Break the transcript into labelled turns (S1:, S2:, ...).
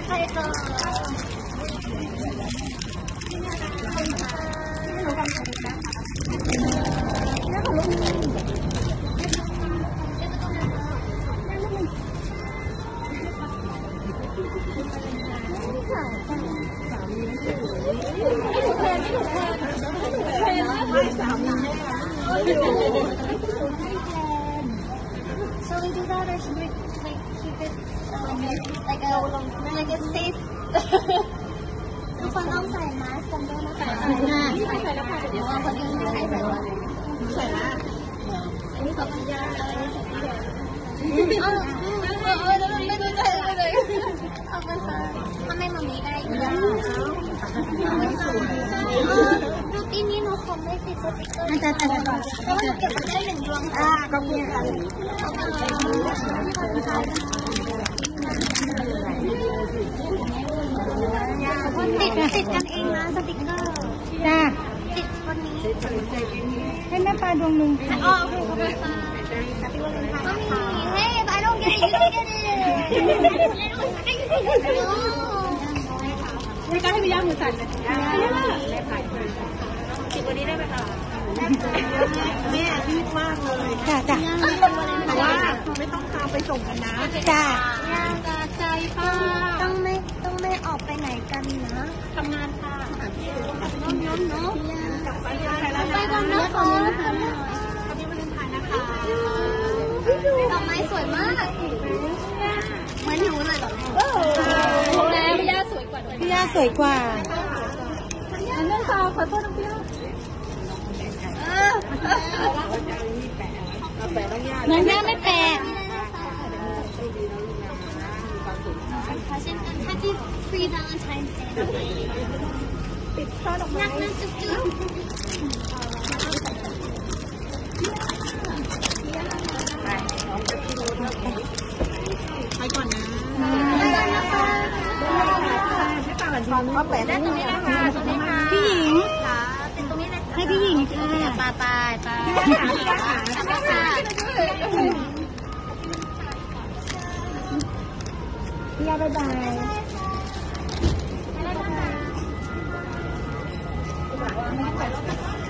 S1: ใครเจอSo we do that or should we like keep it like a safe ทุกคนต้องใส่มาสก์กันด้วยนะคะใส่แล้วค่ะเดี๋ยวคนอื่นไม่ใส่แล้วใส่ละอันนี้ขอบคุณยาอะไรนี่ใส่ที่เดียวไม่ดูใจเลยเอาไปค่ะทำไมมันมีได้อีกแล้วรูปนี้หนูคงไม่ติดสติ๊กเกอร์เพราะว่าเก็บมาได้1 ดวงก็มีอะไรติดกันเองนะสติ๊กเกอร์จ้าติดวันนี้ให้แม่ปลาดวงหนึ่งอ๋อโอเคขอบคุณค่ะHey I don't get it you don't get it ไม่กล้าให้พี่ย่ามือสั่นเลยติดวันนี้ได้ไหมคะแม่รีบมากเลยจ้าแต่ว่าไม่ต้องพาไปส่งกันนะจ้าใจป้าต้องไม่ออกไปไหนกันนะทำงานค่ะน้องเนาะไปกันนะคะตอนนี้วันถ่ายนะคะดอกไม้สวยมากเหมือนหนูเลยแบบแล้วพี่ย่าสวยกว่าพี่ย่าสวยกว่าอันนั้นค่ะขอโทษน้องพี่น้องย่าไม่แปะHappy Free Valentine's Day ปิดช่อดอกไม้นักนั่งจุ๊บไปก่อนนะก็แปะได้ตรงนี้นะคะตรงนี้ค่ะพี่หญิงค่ะเป็นตรงนี้เลยให้พี่หญิงค่ะไปพี่ยาบ๊ายบาย